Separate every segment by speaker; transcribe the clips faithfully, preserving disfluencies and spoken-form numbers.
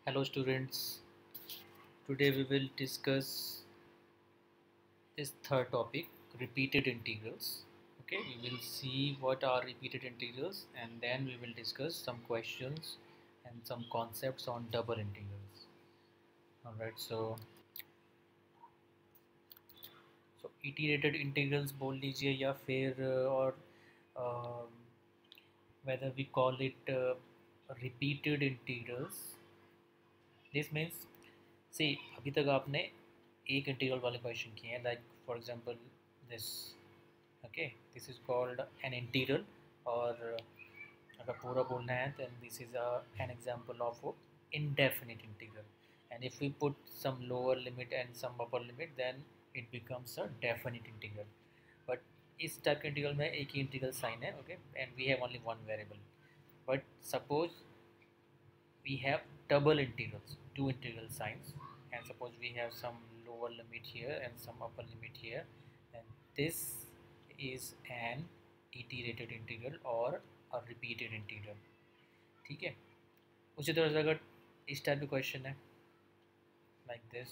Speaker 1: Hello students, today we will discuss this third topic, repeated integrals. Okay, we will see what are repeated integrals and then we will discuss some questions and some concepts on double integrals. Alright, so so iterated integrals बोल लीजिए या फिर uh, और um, whether we call it uh, repeated integrals. This means see अभी तक आपने एक integral वाले क्वेश्चन किए हैं like for example this okay this is called an integral और अगर पूरा बोलना है then this is an example of indefinite integral, and if we put some lower limit and some upper limit then it becomes a definite integral. But इस type के integral में एक ही इंटीग्रल साइन है okay and we have only one variable. But suppose we have double integrals, two integral signs, and suppose we have some lower limit here and some upper limit here, and this is an iterated integral or a repeated integral. ठीक है. उसी तरह से अगर इस type का question है like this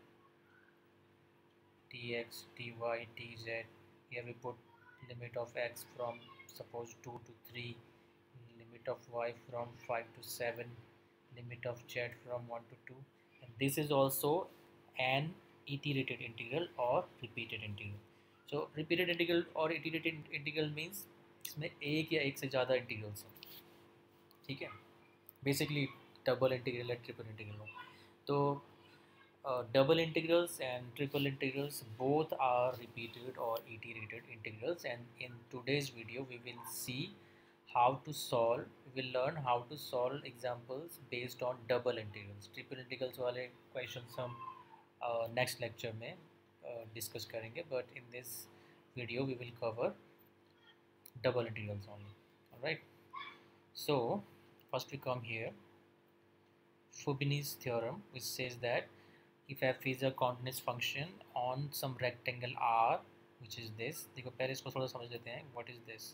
Speaker 1: dx dy dz, here we put limit of x from suppose two to three, limit of y from five to seven, limit of z from one to two, and this is also an iterated integral or repeated integral. So repeated integral or iterated integral means इसमें एक या एक से ज़्यादा integrals हैं. ठीक है, basically double integral या ट्रिपल इंटीग्रल हो तो double integrals and triple integrals both are repeated और iterated integrals, and in today's video we will see how to solve, we will learn how to solve examples based on double integrals. Triple integrals वाले questions हम uh, next lecture में uh, discuss करेंगे, but in this video we will cover double integrals only. Alright, so first we come here, Fubini's theorem, which says that if f is a continuous function on some rectangle R, which is this, देखो पहले इसको थोड़ा समझ लेते हैं. What is this?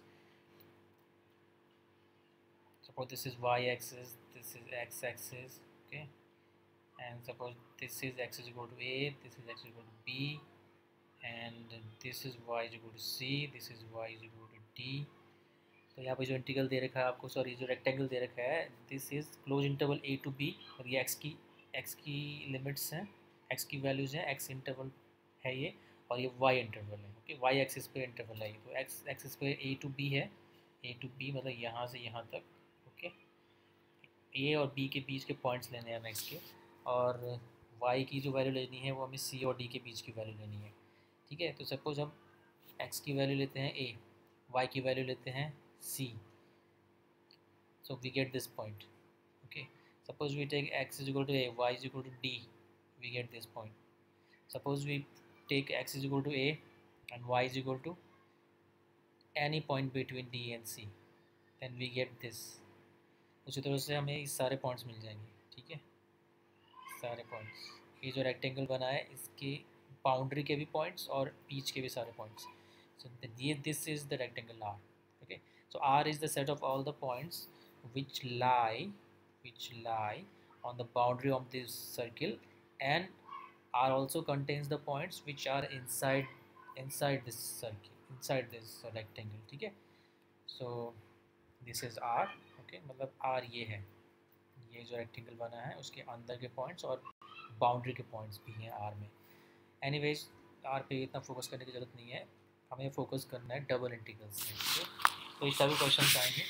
Speaker 1: Suppose this is y-axis, this is x-axis, okay, and suppose this is x is equal to a, this is x is equal to b, and this is y is equal to c, this is y is equal to d. तो यहाँ पे जो integral दे रखा है आपको, sorry जो rectangle दे रखा है, this is close interval a to b, और ये x की x की लिमिट्स हैं, x की वैल्यूज़ हैं, x इंटरवल है ये, और ये y इंटरवल है. ओके, y एक्सिस पे इंटरवल है, तो x एक्सिस पे a टू b है, a टू b मतलब यहाँ से यहाँ तक. ओके, a और b के बीच के पॉइंट्स लेने हैं नेक्स्ट के, और y की जो वैल्यू लेनी है वो हमें c और d के बीच की वैल्यू लेनी है. ठीक है, तो सपोज हम x की वैल्यू लेते हैं a, y की वैल्यू लेते हैं c, so we get this point. Okay, suppose we take x is equal to a, y is equal to d, we get this point. Suppose we take x is equal to a and y is equal to any point between d and c, then we get this. उसी तरह से हमें इस सारे points मिल जाएंगे. ठीक है, सारे पॉइंट्स, ये जो रेक्टेंगल बना है इसके बाउंड्री के भी पॉइंट्स और बीच के भी सारे पॉइंट्स. सो ये this is the rectangle R. Okay, so R is the set of all the points which lie which lie on the boundary of this circle, and R also contains the points which are inside inside this circle, inside this rectangle. ठीक है, so this is R. Okay, मतलब R ये है, ये जो rectangle बना है उसके अंदर के पॉइंट्स और बाउंड्री के पॉइंट्स भी हैं R में. एनीवेज R पे इतना फोकस करने की ज़रूरत नहीं है, हमें फोकस करना है डबल इंटीग्रल्स में. ठीक है, तो इस तरह के क्वेश्चन आएंगे.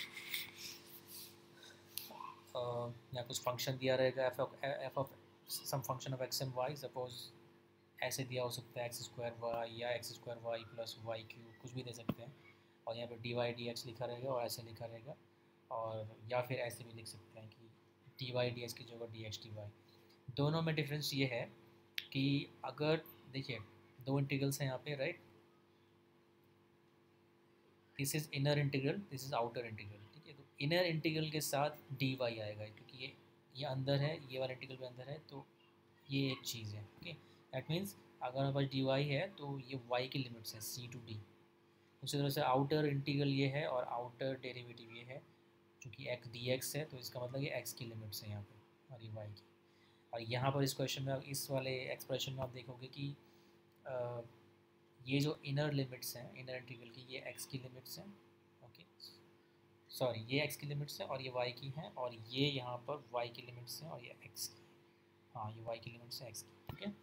Speaker 1: यहाँ कुछ फंक्शन दिया रहेगा f of f of some function of x and y, suppose ऐसे दिया हो सकता है एक्स स्क्वायर वाई या x square y plus y cube, कुछ भी दे सकते हैं, और यहाँ पे डी वाई डी एक्स लिखा रहेगा और ऐसे लिखा रहेगा, और या फिर ऐसे भी लिख सकते हैं कि डी वाई डी एक्स की जगह डी एक्स डी वाई. दोनों में डिफरेंस ये है कि अगर देखिए दो इंटीग्रल्स हैं यहाँ पे, right, this is inner integral, this is outer integral. ठीक है, तो इनर इंटीग्रल के साथ डी वाई आएगा क्योंकि ये ये अंदर है, ये वाला इंटीग्रल भी अंदर है, तो ये एक चीज़ है. ओके, दैट मीन्स अगर हमारे पास डी वाई है तो ये वाई की लिमिट्स है सी टू डी. उसी तरह से आउटर इंटीग्रल ये है और आउटर डेरिवेटिव ये है, चूँकि एक्स डी एक्स है तो इसका मतलब ये एक्स की लिमिट्स है यहाँ पे और ये वाई की. और यहाँ पर इस क्वेश्चन में, इस वाले एक्सप्रेशन में आप देखोगे कि आ, ये जो इनर लिमिट्स हैं इनर इंटीग्रल की, ये x की लिमिट्स हैं, ओके, सॉरी ये x की लिमिट्स हैं और ये y की हैं, और ये यहाँ पर y की लिमिट्स हैं और ये x की, हाँ ये y की लिमिट्स हैं x की, ठीक है,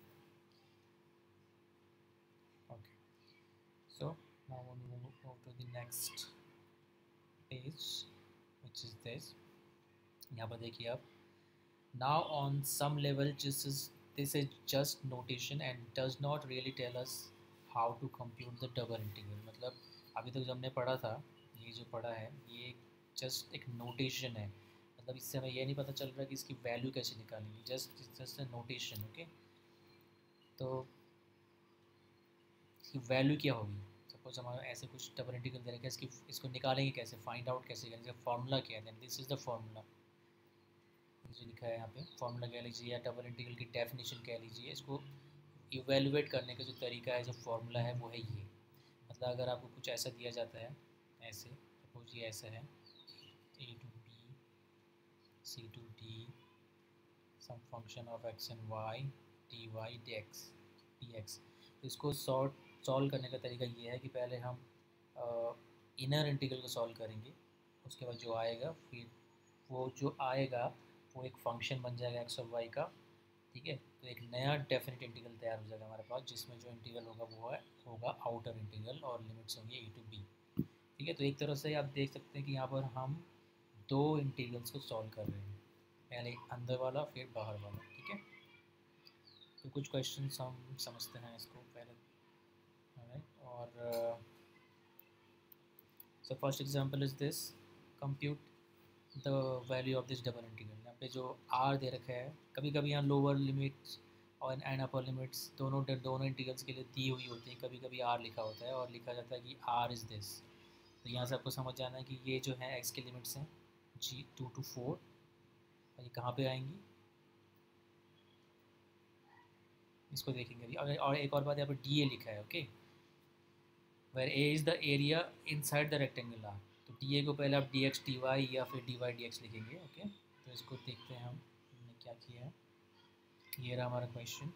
Speaker 1: okay. So now we move move to the next page which is this। यहाँ पर देखिए आप, now on some level this is this is just notation and does not really tell us how to compute the double integral। मतलब अभी तक जो हमने पढ़ा था, ये जो पढ़ा है ये जस्ट एक नोटेशन है, मतलब इससे हमें ये नहीं पता चल रहा कि इसकी वैल्यू कैसे निकालेंगे, just just a notation, okay. तो इसकी वैल्यू क्या होगी, सपोज हमारा ऐसे कुछ डबल इंटीग्रल दे रखा है, इसकी इसको निकालेंगे कैसे, फाइंड आउट कैसे करेंगे, इसका फार्मूला क्या है, then this is the formula जो लिखा है यहाँ पे, फार्मूला कह लीजिए या डबल इंटीग्रल की डेफिनेशन कह लीजिए, इसको इवेलुएट करने का जो तरीका है, जो फार्मूला है वो है ये। मतलब अगर आपको कुछ ऐसा दिया जाता है, ऐसे सपोज ये ऐसा है, a to b c to d some function of x and y d y d x d x, तो इसको सॉर्ट सॉल्व करने का तरीका ये है कि पहले हम इनर इंटीग्रल को सॉल्व करेंगे, उसके बाद जो आएगा फिर वो जो आएगा वो एक फंक्शन बन जाएगा एक्स और वाई का, ठीक है। तो एक नया डेफिनेट इंटीग्रल तैयार हो जाएगा हमारे पास, जिसमें जो इंटीग्रल होगा वो है होगा आउटर इंटीग्रल और लिमिट्स होंगी ए टू बी, ठीक है। तो एक तरह से आप देख सकते हैं कि यहाँ पर हम दो इंटीग्रल्स को सॉल्व कर रहे हैं, पहले अंदर वाला फिर बाहर वाला, ठीक है। तो कुछ क्वेश्चन हम समझते हैं इसको पहले, और so first example is this, compute the value of this double integral. यहाँ पे जो आर दे रखा है, कभी कभी यहाँ लोअर लिमिट्स और एंड अपर लिमिट्स दोनों दोनों इंटीग्रल्स के लिए दी हुई होती है, कभी कभी आर लिखा होता है और लिखा जाता है कि आर इज़ दिस। तो यहाँ से आपको समझ जाना है कि ये जो है एक्स की लिमिट्स हैं जी टू टू फोर, और ये कहाँ पे आएंगी इसको देखेंगे अभी। और, और एक और बात, यहाँ पर डी ए लिखा है, okay, where A is the area inside the rectangle R. तो डी ए को पहले आप डी एक्स डी वाई या फिर डी वाई डी एक्स लिखेंगे, ओके। तो इसको देखते हैं हम, हमने क्या किया है, ये रहा हमारा क्वेश्चन,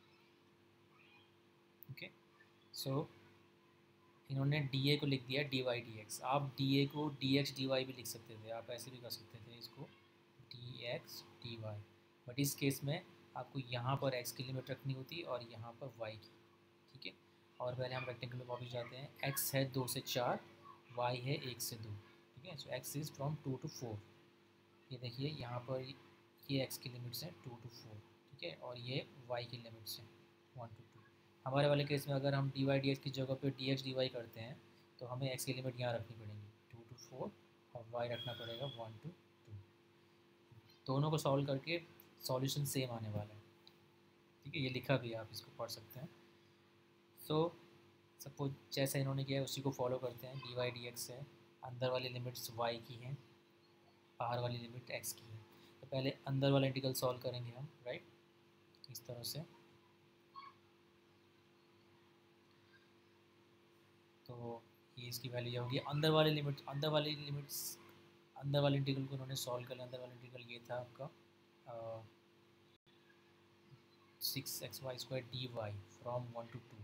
Speaker 1: ओके। सो इन्होंने डी ए को लिख दिया डी वाई डी एक्स, आप डी ए को डी एक्स डी वाई भी लिख सकते थे, आप ऐसे भी कर सकते थे इसको d x d y, but इस केस में आपको यहाँ पर एक्स की लिमिट रखनी होती और यहाँ पर वाई की, ठीक है। और पहले हम रेक्टेंगल में वापस जाते हैं, एक्स है दो से चार, वाई है एक से दो, ठीक है। So x is from two to four, ये देखिए यहाँ पर ये एक्स की लिमिट्स हैं टू टू फोर, ठीक है, और ये वाई की लिमिट्स हैं वन टू टू। हमारे वाले केस में अगर हम डी वाई डी एक्स की जगह पे डी एक्स डी वाई करते हैं तो हमें एक्स की लिमिट यहाँ रखनी पड़ेगी टू टू फोर और वाई रखना पड़ेगा वन टू टू। दोनों को सॉल्व करके सॉल्यूशन सेम आने वाला है, ठीक है, ये लिखा भी है, आप इसको पढ़ सकते हैं। सो सपोज जैसा इन्होंने किया है उसी को फॉलो करते हैं, डी वाई डी एक्स है, अंदर वाली लिमिट्स वाई की हैं, बाहर वाली लिमिट एक्स की है। तो पहले अंदर वाला इंटीग्रल सॉल्व करेंगे हम, राइट, इस तरह से। तो ये इसकी वैल्यू होगी, अंदर वाली लिमिट अंदर वाली लिमिट्स अंदर वाले इंटीग्रल को उन्होंने सॉल्व कर लिया। अंदर वाला इंटीग्रल ये था आपका six x y square d y from one to two,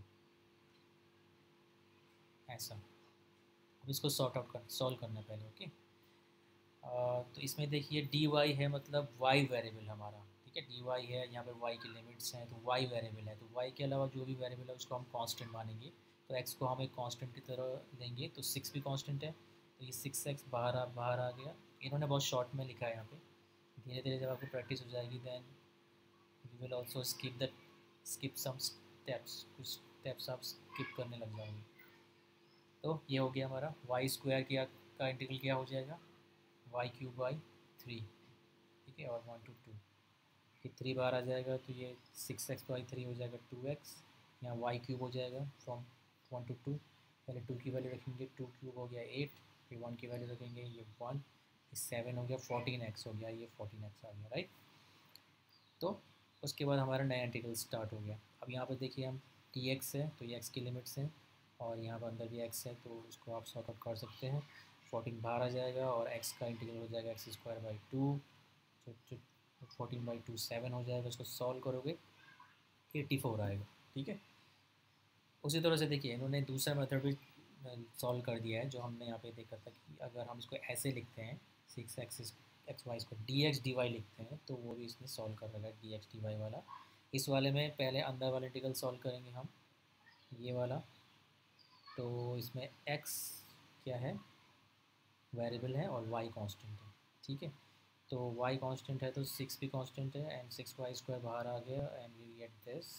Speaker 1: ऐसा। अब इसको सॉर्ट आउट कर सॉल्व करना है पहले, ओके। तो इसमें देखिए डी वाई है मतलब वाई वेरिएबल हमारा, ठीक है, डी वाई है, यहाँ पे वाई की लिमिट्स हैं तो वाई वेरिएबल है, तो वाई के अलावा जो भी वेरिएबल है उसको हम कांस्टेंट मानेंगे। तो एक्स को हम एक कांस्टेंट की तरह लेंगे, तो सिक्स भी कांस्टेंट है, तो ये सिक्स एक्स बाहर आ बाहर आ गया। इन्होंने बहुत शॉर्ट में लिखा है यहाँ पे, धीरे धीरे जब आपको प्रैक्टिस हो जाएगी then you will also skip the skip some steps, कुछ स्टेप्स आप स्किप करने लग जाओगे। तो ये हो गया हमारा वाई स्क्वायर किया का इंटीग्रल क्या हो जाएगा, वाई क्यूब बाई थ्री, ठीक है, और वन टू टू, फिर थ्री बार आ जाएगा तो ये सिक्स एक्स बाई थ्री हो जाएगा टू एक्स, यहाँ वाई क्यूब हो जाएगा फ्रॉम वन टू टू, पहले टू की वैल्यू रखेंगे, टू क्यूब हो गया एट, फिर वन की वैल्यू रखेंगे ये वन, सेवन हो गया, फोर्टीन एक्स हो गया, ये फोर्टीन एक्स आ गया, राइट। तो उसके बाद हमारा नया इंटीग्रल स्टार्ट हो गया। अब यहाँ पर देखिए हम टी एक्स है तो ये एक्स की लिमिट्स हैं और यहाँ पर अंदर भी एक्स है तो उसको आप सॉर्ट आउट कर सकते हैं, फोर्टीन बाहर आ जाएगा और एक्स का इंटीग्रल हो जाएगा x square by two, fourteen by two seven हो जाएगा, उसको सॉल्व करोगे एट्टी फोर आएगा। ठीक है, उसी तरह से देखिए इन्होंने दूसरा मेथड भी सॉल्व कर दिया है, जो हमने यहाँ पे देखा था कि अगर हम इसको ऐसे लिखते हैं सिक्स एक्स एक्स वाई इसको डी एक्स डी वाई लिखते हैं, तो वो भी इसमें सॉल्व कर रखा है डी एक्स डी वाई वाला। इस वाले में पहले अंदर वाला इंटीग्रल सॉल्व करेंगे हम, ये वाला। तो इसमें x क्या है, वेरिएबल है, और y कांस्टेंट है। ठीक है, तो y कांस्टेंट है तो सिक्स भी कांस्टेंट है, एंड सिक्स वाई स्क्वायर बाहर आ गया, and we get this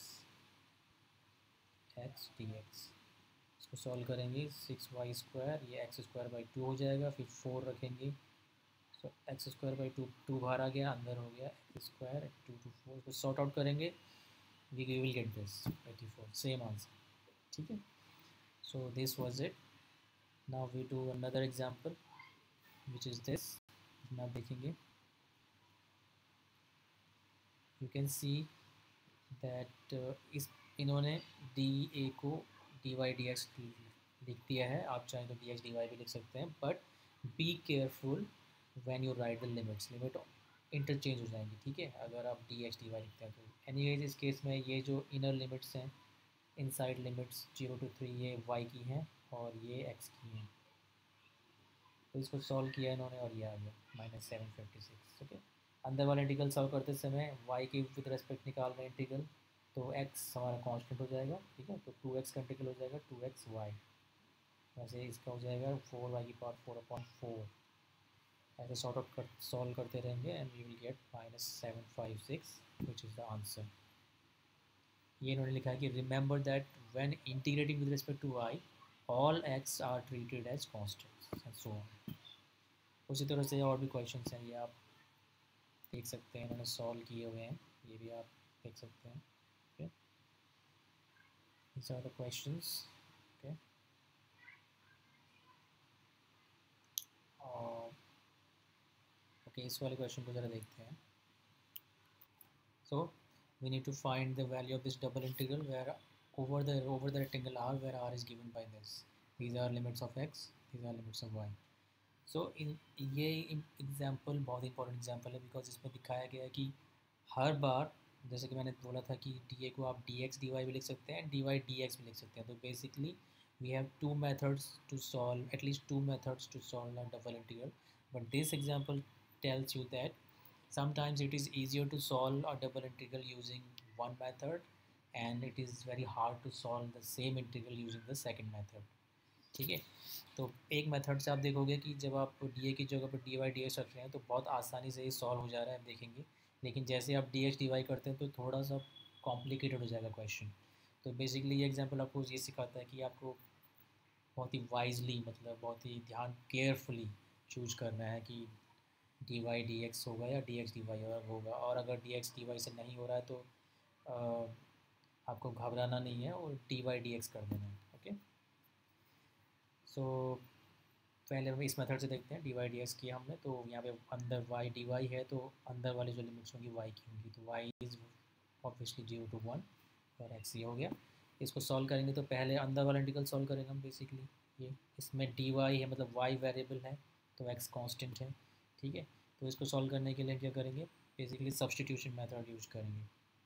Speaker 1: x dx। इसको सॉल्व करेंगे, सिक्स वाई स्क्वायर, ये एक्स स्क्वायर बाई टू हो जाएगा, फिर फोर रखेंगे, so x square by two, two बाहर आ गया, अंदर हो गया x square, two to four, इसको सॉर्ट आउट करेंगे, we will get this eighty four, same answer. ठीक है, so this was it. Now we do another example which is this. now देखेंगे, यू कैन सी दैट इस इन्होंने D A को D y d x लिख दिया है, आप चाहें तो डी एक्स डी वाई भी लिख सकते हैं, but be careful when you write the limits, limit interchange हो जाएंगी। ठीक है, अगर आप डी एक्स डी वाई लिखते हैं तो एनीवेज इस केस में ये जो इनर लिमिट्स हैं, inside limits zero to three, ये वाई की हैं और ये एक्स की हैं। तो इसको सॉल्व किया इन्होंने और ये आ गया minus seven fifty six. Okay, अंदर वाला इंटीग्रल सॉल्व करते समय y की विद रेस्पेक्ट निकाल रहे हैं इंटीग्रल, तो x हमारा कांस्टेंट हो जाएगा। ठीक है, तो टू एक्स का इंटीग्रल हो जाएगा टू एक्स वाई, वैसे इसका हो जाएगा फोर वाई की पावर फोर अपॉइंट फोर। ऐसे सॉर्ट आउट कर सॉल्व करते रहेंगे and we will get minus seven five six which is the answer. ये इन्होंने लिखा है कि remember that when integrating with respect to y all x are treated as constants and so on. उसी तरह से और भी क्वेश्चन हैं, ये आप देख सकते हैं, इन्होंने सॉल्व किए हुए हैं, ये भी आप देख सकते हैं। Okay, these are the questions। Okay, और ओके इस वाले क्वेश्चन को ज़रा देखते हैं। So we need to find the value of this double integral where over the over the rectangle R where R is given by this, these are limits of x, these are limits of y. So in ये example बहुत important example है, because इसमें दिखाया गया है कि हर बार, जैसे कि मैंने बोला था कि डी ए को आप डी एक्स डी वाई भी लिख सकते हैं, डी वाई डी एक्स भी लिख सकते हैं। तो basically we have two methods to solve, at least two methods to solve a double integral, but this example tells you that sometimes it is easier to solve a double integral using one method and it is very hard to solve the same integral using the second method। ठीक है, तो एक method से आप देखोगे कि जब आप डी ए की जगह पर डी वाई डी एक्स रख रहे हैं तो बहुत आसानी से ये सॉल्व हो जा रहा है, आप देखेंगे। लेकिन जैसे आप डी एक्स डी वाई करते हैं तो थोड़ा सा कॉम्प्लिकेटेड हो जाएगा क्वेश्चन। तो बेसिकली ये एग्जांपल आपको ये सिखाता है कि आपको बहुत ही वाइजली, मतलब बहुत ही ध्यान केयरफुली चूज करना है कि डी वाई डी एक्स होगा या डी एक्स डी वाई होगा, और अगर डी एक्स डी वाई से नहीं हो रहा है तो आ, आपको घबराना नहीं है और डी वाई डी एक्स कर देना है। ओके, सो पहले हम इस मेथड से देखते हैं, डी वाई डी एक्स किया हमने, तो यहाँ पे अंदर वाई डी वाई है, तो अंदर वाली जो लिमिट्स होंगी वाई की होंगी, तो y is obviously zero to one और एक्स ये हो गया। इसको सॉल्व करेंगे तो पहले अंदर वाला इंटीग्रल सॉल्व करेंगे हम, बेसिकली ये इसमें डी वाई है, मतलब वाई वेरिएबल है तो एक्स कांस्टेंट है। ठीक है, तो इसको सॉल्व करने के लिए क्या करेंगे, बेसिकली सब्स्टिट्यूशन मेथड यूज करेंगे।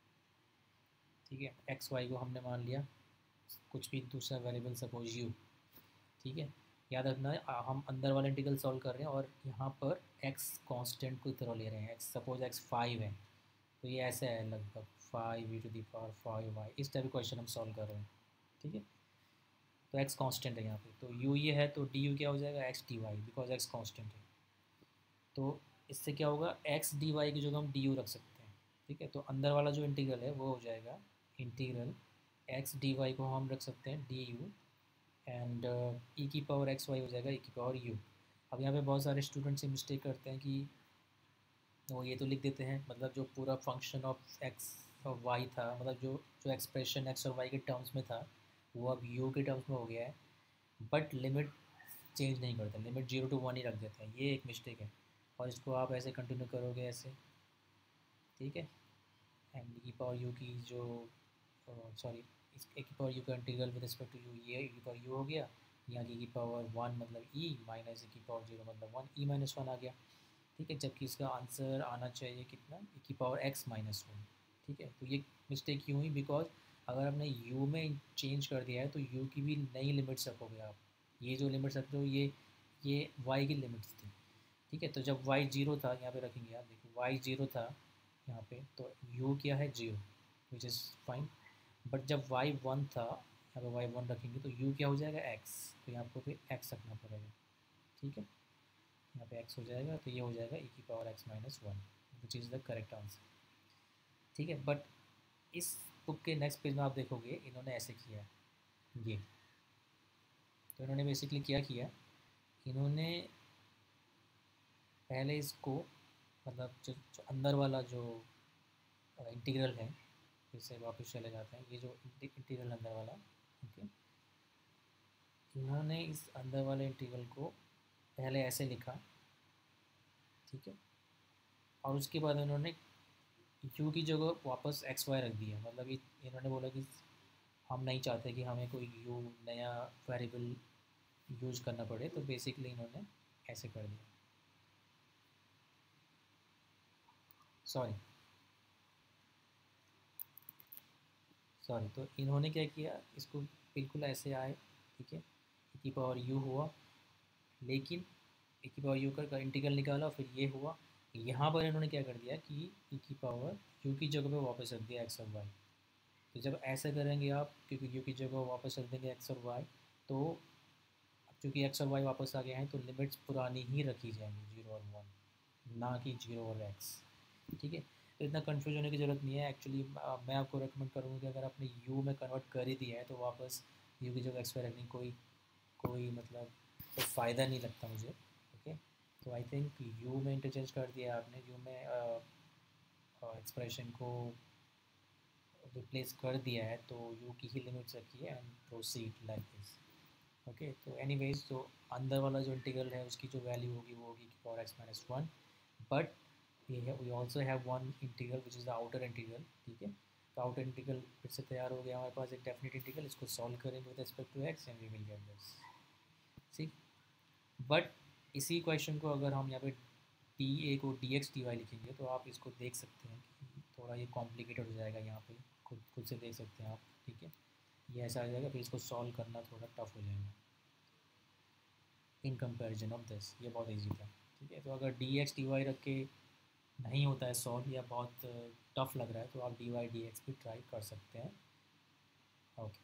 Speaker 1: ठीक है, एक्स वाई को हमने मान लिया कुछ भी दूसरा वेरिएबल, सपोज यू। ठीक है, याद रखना हम अंदर वाला इंटीग्रल सॉल्व कर रहे हैं और यहाँ पर एक्स कांस्टेंट को तरह ले रहे हैं। एक्स सपोज एक्स फाइव है तो ये ऐसे है लगभग five e to the power five y, इस टाइप का क्वेश्चन हम सॉल्व कर रहे हैं। ठीक है, तो एक्स कांस्टेंट है यहाँ पे, तो यू ये है तो डी यू क्या हो जाएगा x d y, because x constant है। तो इससे क्या होगा, एक्स डी वाई की जगह हम डी यू रख सकते हैं। ठीक है, तो अंदर वाला जो इंटीग्रल है वो हो जाएगा इंटीग्रल एक्स डी वाई को हम रख सकते हैं डी यू, एंड ई की पावर एक्स वाई हो जाएगा ई की पावर यू। अब यहाँ पे बहुत सारे स्टूडेंट्स ये मिस्टेक करते हैं कि वो ये तो लिख देते हैं, मतलब जो पूरा फंक्शन ऑफ एक्स और वाई था, मतलब जो जो एक्सप्रेशन एक्स और वाई के टर्म्स में था वो अब यू के टर्म्स में हो गया है, बट लिमिट चेंज नहीं करते, लिमिट जीरो टू वन ही रख देते हैं, ये एक मिस्टेक है। और इसको आप ऐसे कंटिन्यू करोगे ऐसे। ठीक है, एंड ई पावर यू की जो सॉरी इस ए की पावर यू का integral with respect to u, ये ई की पावर यू हो गया, यहाँ की की पावर वन मतलब ई माइनस ई की पावर जीरो मतलब वन, ई माइनस वन आ गया। ठीक है, जबकि इसका आंसर आना चाहिए कितना, e की पावर x माइनस वन। ठीक है, तो ये मिस्टेक क्यों हुई, बिकॉज अगर आपने u में चेंज कर दिया है तो u की भी नई लिमिट्स रखोगे आप। ये जो लिमिट्स रखते हो ये ये y की लिमिट्स थी। ठीक है, तो जब y जीरो था, यहाँ पे रखेंगे आप, देखो y जीरो था यहाँ पे, तो u क्या है zero, which is fine. But जब y वन था, यहाँ पे y वन रखेंगे तो u क्या हो जाएगा x, तो यहाँ आपको फिर x रखना पड़ेगा। ठीक है, यहाँ पे x हो जाएगा, तो ये हो जाएगा e की power x minus one, which is the correct answer. ठीक है, बट इस बुक के नेक्स्ट पेज में आप देखोगे इन्होंने ऐसे किया है, ये तो इन्होंने बेसिकली क्या किया, इन्होंने पहले इसको मतलब जो, जो अंदर वाला जो इंटीग्रल है, फिर से वापस चले जाते हैं, ये जो इंटीग्रल अंदर वाला, ओके, इन्होंने इस अंदर वाले इंटीग्रल को पहले ऐसे लिखा। ठीक है, और उसके बाद इन्होंने यू की जगह वापस एक्स वाई रख दिया, मतलब कि इन्होंने बोला कि हम नहीं चाहते कि हमें कोई यू नया वेरिएबल यूज करना पड़े, तो बेसिकली इन्होंने ऐसे कर दिया। सॉरी सॉरी तो इन्होंने क्या किया, इसको बिल्कुल ऐसे आए। ठीक है, e की पावर u हुआ, लेकिन e की पावर u का इंटीग्रल निकाला, फिर ये हुआ। यहाँ पर इन्होंने क्या कर दिया कि e की पावर u की जगह पे वापस रख दिया x और y। तो जब ऐसा करेंगे आप, क्योंकि u की जगह वापस रख देंगे x और y, तो अब चूँकि x और y वापस आ गए हैं तो लिमिट्स पुरानी ही रखी जाएंगी, जीरो और वन, ना कि जीरो और एक्स। ठीक है, तो इतना कन्फ्यूज होने की ज़रूरत नहीं है। एक्चुअली मैं आपको रेकमेंड करूँगा कि अगर आपने यू में कन्वर्ट कर ही दिया है तो वापस यू की जगह एक्स पे रखने कोई कोई मतलब कोई फ़ायदा नहीं लगता मुझे। ओके, तो आई थिंक यू में इंटरचेंज कर दिया आपने, यू में एक्सप्रेशन को रिप्लेस कर दिया है, तो यू की ही लिमिट्स रखी है and proceed like this. Okay, तो एनीवेज तो अंदर वाला जो इंटीग्रल है उसकी जो वैल्यू होगी वो होगी power x minus one, but we have we also have one integral which is the outer integral। ठीक है, तो आउटर इंटीग्रल फिर से तैयार हो गया हमारे पास एक डेफिनेट इंटीग्रल, इसको सॉल्व करेंगे with respect to x and we will get this. ठीक, बट इसी क्वेश्चन को अगर हम यहाँ पे डी ए को डी एक्स डी वाई लिखेंगे तो आप इसको देख सकते हैं कि थोड़ा ये कॉम्प्लिकेटेड हो जाएगा, यहाँ पे खुद खुद से देख सकते हैं आप। ठीक है, ये ऐसा आ जाएगा, फिर इसको सॉल्व करना थोड़ा टफ हो जाएगा इन कंपेरिजन ऑफ दिस, ये बहुत ईजी था। ठीक है, तो अगर डी एक्स डी वाई रख के नहीं होता है सॉल्व या बहुत टफ लग रहा है तो आप डी वाई डी एक्स भी ट्राई कर सकते हैं। Okay,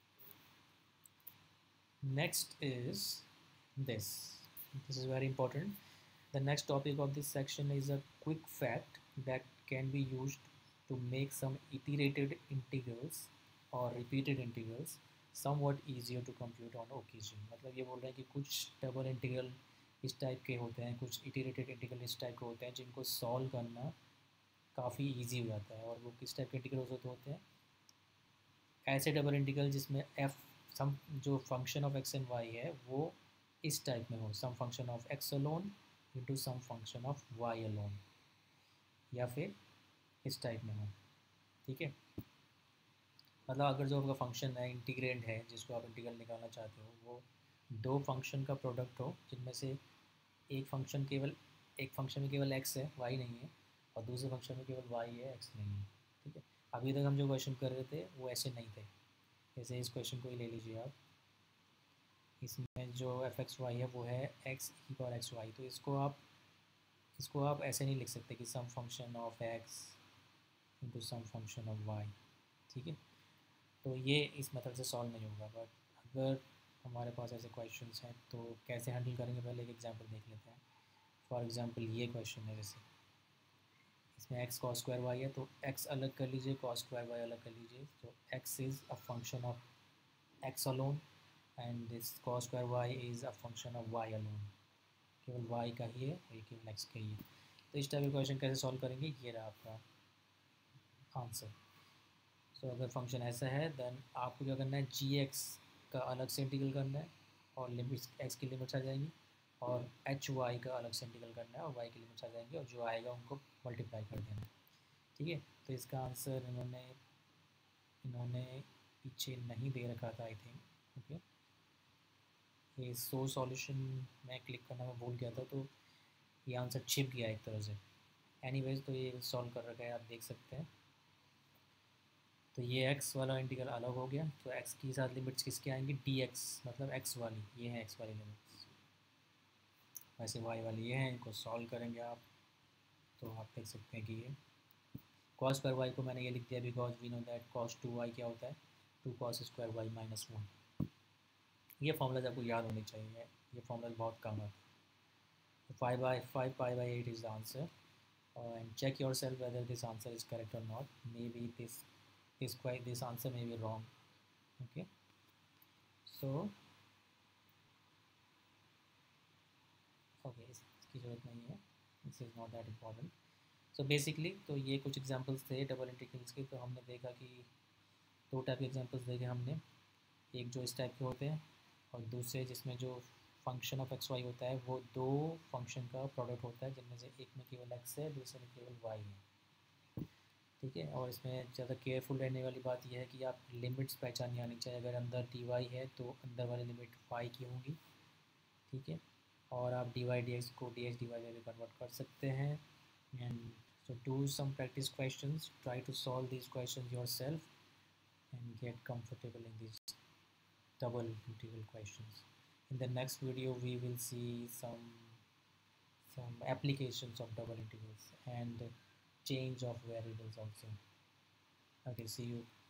Speaker 1: next is this this is very important. The next topic of this section is a quick fact that can be used to make some iterated integrals और repeated integrals somewhat easier to compute on occasion. मतलब ये बोल रहे हैं कि कुछ double integral इस type के होते हैं, कुछ इटरेटेड इंटीग्रल इस टाइप के होते हैं जिनको सॉल्व करना काफ़ी इजी हो जाता है। और वो किस टाइप के इंटीग्रल्स होते हैं, ऐसे डबल इंटीग्रल जिसमें एफ सम जो function of x and y है वो इस टाइप में हो, some function of x alone into some function of y alone, या फिर इस टाइप में हो। ठीक है, मतलब अगर जो आपका फंक्शन है इंटीग्रेंड है जिसको आप इंटीग्रल निकालना चाहते हो, वो दो फंक्शन का प्रोडक्ट हो जिनमें से एक फंक्शन केवल एक फंक्शन में केवल एक्स है, वाई नहीं है, और दूसरे फंक्शन में केवल वाई है, एक्स नहीं है। ठीक है, अभी तक हम जो क्वेश्चन कर रहे थे वो ऐसे नहीं थे। जैसे इस क्वेश्चन को ही ले लीजिए आप, इसमें जो एफ एक्स वाई है वो है x e power x y, तो इसको आप इसको आप ऐसे नहीं लिख सकते कि some function of x into some function of y. ठीक है, तो ये इस मेथड से सॉल्व नहीं होगा। बट अगर हमारे पास ऐसे क्वेश्चंस हैं तो कैसे हैंडल करेंगे, पहले एक एग्जांपल देख लेते हैं। फॉर एग्जांपल ये क्वेश्चन है, जैसे इसमें एक्स कॉस स्क्वायर वाई है, तो एक्स अलग कर लीजिए, कॉस स्क्वायर वाई अलग कर लीजिए। तो x is a function of x alone and this cos square y is a function of y alone, केवल वाई का ही है और ये केवल एक्स का ही है। तो इस टाइप के क्वेश्चन कैसे सॉल्व करेंगे, ये रहा आपका आंसर। सो so, अगर फंक्शन ऐसा है देन आपको क्या करना है, जी एक्स का अलग से इंटीग्रल करना है और लिमिट्स एक्स की लिमिट्स आ जाएंगी, और एच वाई का अलग से इंटीग्रल करना है और वाई की लिमिट्स आ जाएंगी, और जो आएगा उनको मल्टीप्लाई कर देना। ठीक है, तो इसका आंसर इन्होंने इन्होंने पीछे नहीं दे रखा था आई थिंक। ओके, ये सो सॉल्यूशन में क्लिक करना मैं भूल गया था, तो ये आंसर छिप गया एक तरह से। एनीवेज तो ये सॉल्व कर रखा है, आप देख सकते हैं। तो ये x वाला इंटीग्रल अलग हो गया, तो x के साथ लिमिट्स किसके आएंगी, dx, मतलब x वाली, ये है x वाली लिमिट्स। वैसे y वाली ये है, इनको सॉल्व करेंगे आप तो आप देख सकते हैं कि ये cos स्क्वायर y को मैंने ये लिख दिया because we know that cos two y क्या होता है, two cos square y minus one. ये फॉर्मूलाज आपको याद होनी चाहिए, ये फॉर्मूलाज बहुत काम आते हैं। Five by five pi by eight is the answer, and check yourself whether this answer is correct or not. Maybe this this quite this answer may be wrong. Okay, so okay, इसकी ज़रूरत नहीं है, this is not that important. So basically तो ये कुछ examples थे double integrals के। तो हमने देखा कि दो टाइप के एग्जांपल्स देखे हमने, एक जो इस टाइप के होते हैं और दूसरे जिसमें जो फंक्शन ऑफ एक्स वाई होता है वो दो फंक्शन का प्रोडक्ट होता है, जिनमें से एक में केवल एक्स है, दूसरे में केवल वाई है। ठीक है, और इसमें ज़्यादा केयरफुल रहने वाली बात यह है कि आप लिमिट्स पहचाननी आनी चाहिए। अगर अंदर डी वाई है तो अंदर वाली लिमिट वाई की होंगी। ठीक है, और आप डी वाई डी एक्स को डी एक्स डी वाई में भी कन्वर्ट कर सकते हैं। And so do some practice questions, try to solve these questions yourself and get comfortable in these double integral questions. In the next video we will see some some applications of double integrals and change of variables also. Okay, see you.